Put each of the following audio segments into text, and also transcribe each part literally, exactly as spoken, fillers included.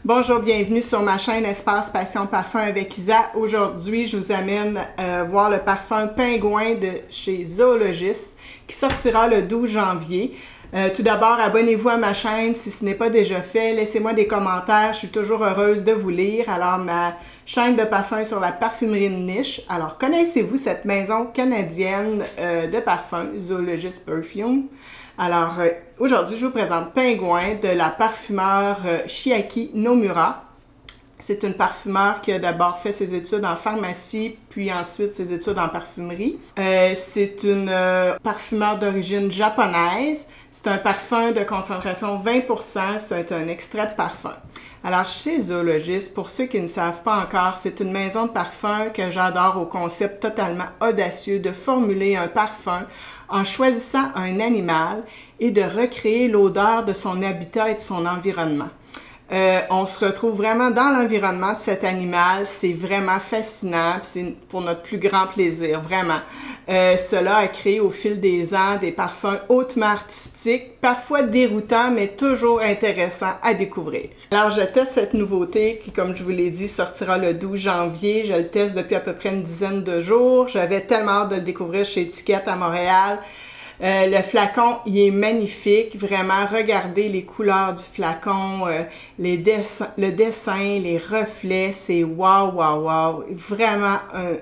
Bonjour, bienvenue sur ma chaîne Espace Passion Parfum avec Isa. Aujourd'hui, je vous amène euh, voir le parfum Pingouin de chez Zoologist qui sortira le douze janvier. Euh, tout d'abord, abonnez-vous à ma chaîne si ce n'est pas déjà fait. Laissez-moi des commentaires, je suis toujours heureuse de vous lire. Alors, ma chaîne de parfum sur la parfumerie de niche. Alors, connaissez-vous cette maison canadienne euh, de parfum, Zoologist Perfume? Alors, euh, aujourd'hui, je vous présente Pingouin de la parfumeur euh, Chiaki Nomura. C'est une parfumeur qui a d'abord fait ses études en pharmacie, puis ensuite ses études en parfumerie. Euh, c'est une euh, parfumeur d'origine japonaise. C'est un parfum de concentration vingt pour cent, c'est un extrait de parfum. Alors, chez Zoologist, pour ceux qui ne savent pas encore, c'est une maison de parfum que j'adore au concept totalement audacieux de formuler un parfum en choisissant un animal et de recréer l'odeur de son habitat et de son environnement. Euh, on se retrouve vraiment dans l'environnement de cet animal, c'est vraiment fascinant, c'est pour notre plus grand plaisir, vraiment. Euh, cela a créé au fil des ans des parfums hautement artistiques, parfois déroutants, mais toujours intéressants à découvrir. Alors je teste cette nouveauté qui, comme je vous l'ai dit, sortira le douze janvier. Je le teste depuis à peu près une dizaine de jours. J'avais tellement hâte de le découvrir chez Étiquette à Montréal. Euh, le flacon, il est magnifique, vraiment, regardez les couleurs du flacon, euh, les dessins, le dessin, les reflets, c'est wow, wow, wow, vraiment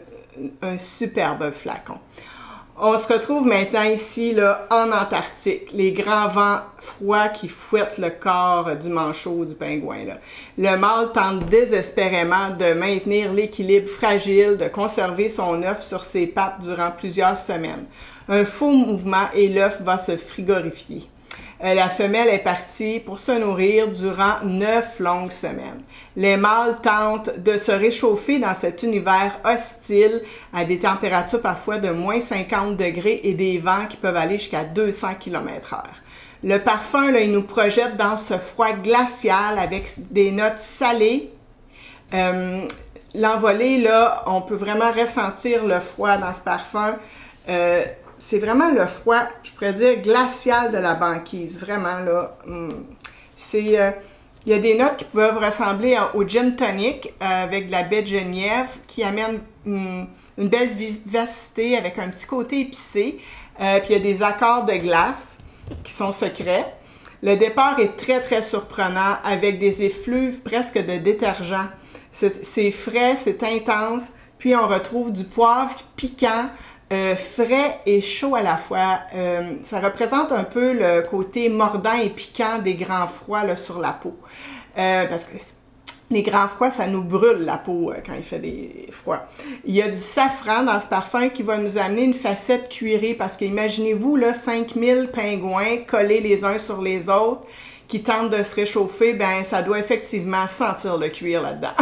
un, un superbe flacon. On se retrouve maintenant ici, là, en Antarctique, les grands vents froids qui fouettent le corps du manchot du pingouin, là. Le mâle tente désespérément de maintenir l'équilibre fragile, de conserver son œuf sur ses pattes durant plusieurs semaines. Un faux mouvement et l'œuf va se frigorifier. Euh, la femelle est partie pour se nourrir durant neuf longues semaines. Les mâles tentent de se réchauffer dans cet univers hostile à des températures parfois de moins cinquante degrés et des vents qui peuvent aller jusqu'à deux cents kilomètres heure. Le parfum, là, il nous projette dans ce froid glacial avec des notes salées. Euh, L'envolée, là, on peut vraiment ressentir le froid dans ce parfum. Euh, C'est vraiment le froid, je pourrais dire, glacial de la banquise. Vraiment, là. C'est, euh, il y a des notes qui peuvent ressembler au gin tonic euh, avec de la baie de genièvre qui amène hum, une belle vivacité avec un petit côté épicé. Euh, puis il y a des accords de glace qui sont secrets. Le départ est très, très surprenant avec des effluves presque de détergent. C'est frais, c'est intense. Puis on retrouve du poivre piquant, Euh, frais et chaud à la fois. Euh, ça représente un peu le côté mordant et piquant des grands froids là, sur la peau. Euh, parce que les grands froids, ça nous brûle la peau euh, quand il fait des froids. Il y a du safran dans ce parfum qui va nous amener une facette cuirée parce qu'imaginez-vous là, cinq mille pingouins collés les uns sur les autres qui tentent de se réchauffer, ben ça doit effectivement sentir le cuir là-dedans.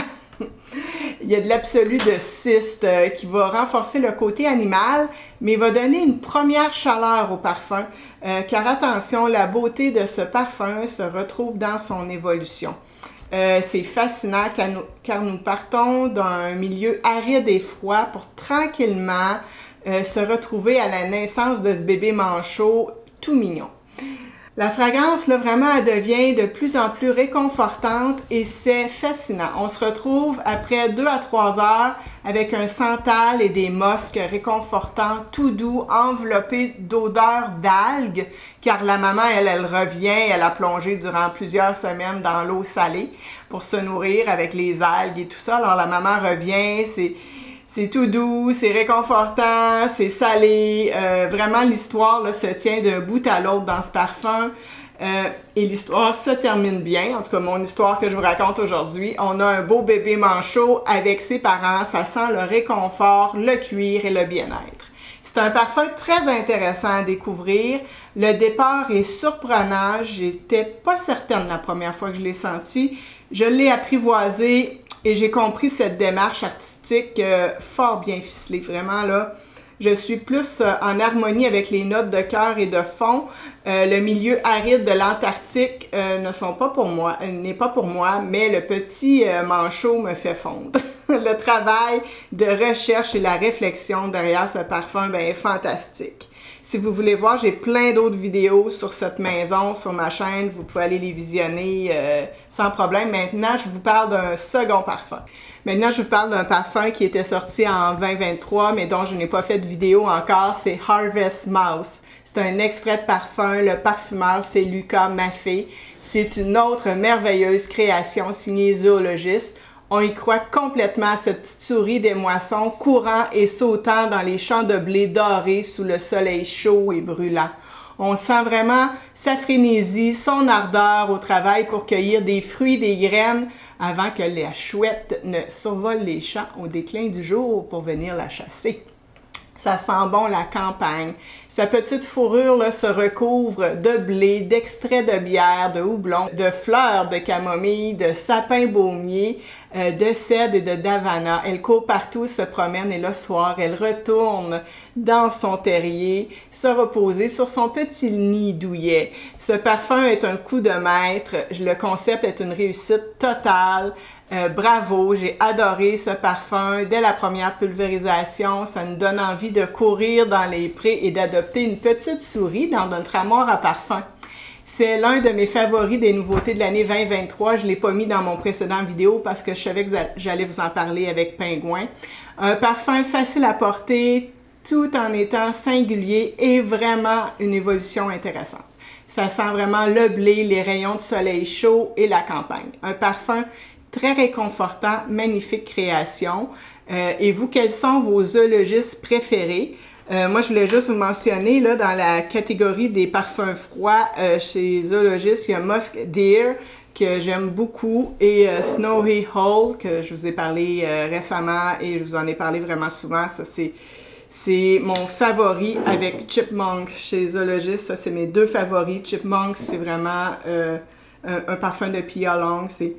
Il y a de l'absolu de cyste euh, qui va renforcer le côté animal, mais va donner une première chaleur au parfum, euh, car attention, la beauté de ce parfum se retrouve dans son évolution. Euh, C'est fascinant car nous, car nous partons d'un milieu aride et froid pour tranquillement euh, se retrouver à la naissance de ce bébé manchot tout mignon. La fragrance, là, vraiment, elle devient de plus en plus réconfortante et c'est fascinant. On se retrouve après deux à trois heures avec un santal et des mosques réconfortants, tout doux, enveloppés d'odeurs d'algues, car la maman, elle, elle revient, elle a plongé durant plusieurs semaines dans l'eau salée pour se nourrir avec les algues et tout ça. Alors la maman revient, c'est... C'est tout doux, c'est réconfortant, c'est salé. Euh, vraiment, l'histoire se tient d'un bout à l'autre dans ce parfum. Euh, et l'histoire se termine bien. En tout cas, mon histoire que je vous raconte aujourd'hui. On a un beau bébé manchot avec ses parents. Ça sent le réconfort, le cuir et le bien-être. C'est un parfum très intéressant à découvrir. Le départ est surprenant. J'étais pas certaine la première fois que je l'ai senti. Je l'ai apprivoisé. Et j'ai compris cette démarche artistique euh, fort bien ficelée, vraiment là. Je suis plus euh, en harmonie avec les notes de cœur et de fond. Euh, le milieu aride de l'Antarctique euh, ne sont pas pour moi, euh, n'est pas pour moi, mais le petit euh, manchot me fait fondre. Le travail de recherche et la réflexion derrière ce parfum ben, est fantastique. Si vous voulez voir, j'ai plein d'autres vidéos sur cette maison, sur ma chaîne. Vous pouvez aller les visionner euh, sans problème. Maintenant, je vous parle d'un second parfum. Maintenant, je vous parle d'un parfum qui était sorti en vingt vingt-trois, mais dont je n'ai pas fait de vidéo encore. C'est Harvest Mouse. C'est un extrait de parfum. Le parfumeur, c'est Luca Maffei. C'est une autre merveilleuse création signée Zoologist. On y croit complètement à cette petite souris des moissons courant et sautant dans les champs de blé dorés sous le soleil chaud et brûlant. On sent vraiment sa frénésie, son ardeur au travail pour cueillir des fruits, des graines avant que la chouette ne survole les champs au déclin du jour pour venir la chasser. Ça sent bon la campagne. Sa petite fourrure là, se recouvre de blé, d'extrait de bière, de houblon, de fleurs de camomille, de sapin baumier, euh, de cèdre et de davana. Elle court partout, se promène et le soir, elle retourne dans son terrier, se reposer sur son petit nid douillet. Ce parfum est un coup de maître. Le concept est une réussite totale. Euh, bravo, j'ai adoré ce parfum. Dès la première pulvérisation, ça nous donne envie de courir dans les prés et d'adopter une petite souris dans notre armoire à parfum. C'est l'un de mes favoris des nouveautés de l'année vingt vingt-trois. Je ne l'ai pas mis dans mon précédent vidéo parce que je savais que j'allais vous en parler avec Pingouin. Un parfum facile à porter tout en étant singulier et vraiment une évolution intéressante. Ça sent vraiment le blé, les rayons de soleil chaud et la campagne. Un parfum très réconfortant, magnifique création. Euh, et vous, quels sont vos zoologistes préférés? Euh, moi, je voulais juste vous mentionner, là, dans la catégorie des parfums froids, euh, chez Zoologist, il y a Musk Deer, que j'aime beaucoup, et euh, Snowy Hole, que je vous ai parlé euh, récemment, et je vous en ai parlé vraiment souvent. Ça, c'est c'est mon favori avec Chipmunk chez Zoologist. Ça, c'est mes deux favoris. Chipmunk, c'est vraiment euh, un, un parfum de Pia Long. C'est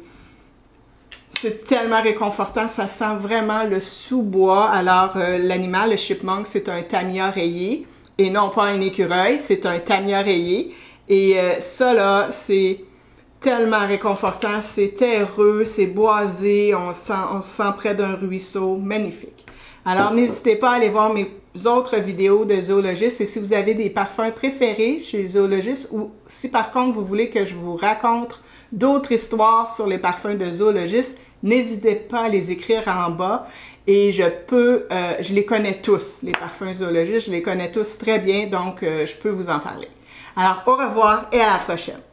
C'est tellement réconfortant, ça sent vraiment le sous-bois. Alors, euh, l'animal, le chipmunk, c'est un tamia rayé, et non pas un écureuil, c'est un tamia rayé. Et euh, ça, là, c'est tellement réconfortant, c'est terreux, c'est boisé, on, sent, on se sent près d'un ruisseau, magnifique. Alors, n'hésitez pas à aller voir mes autres vidéos de Zoologist, et si vous avez des parfums préférés chez Zoologist, ou si par contre vous voulez que je vous raconte d'autres histoires sur les parfums de Zoologist, n'hésitez pas à les écrire en bas, et je peux, euh, je les connais tous, les parfums Zoologist, je les connais tous très bien, donc euh, je peux vous en parler. Alors, au revoir et à la prochaine!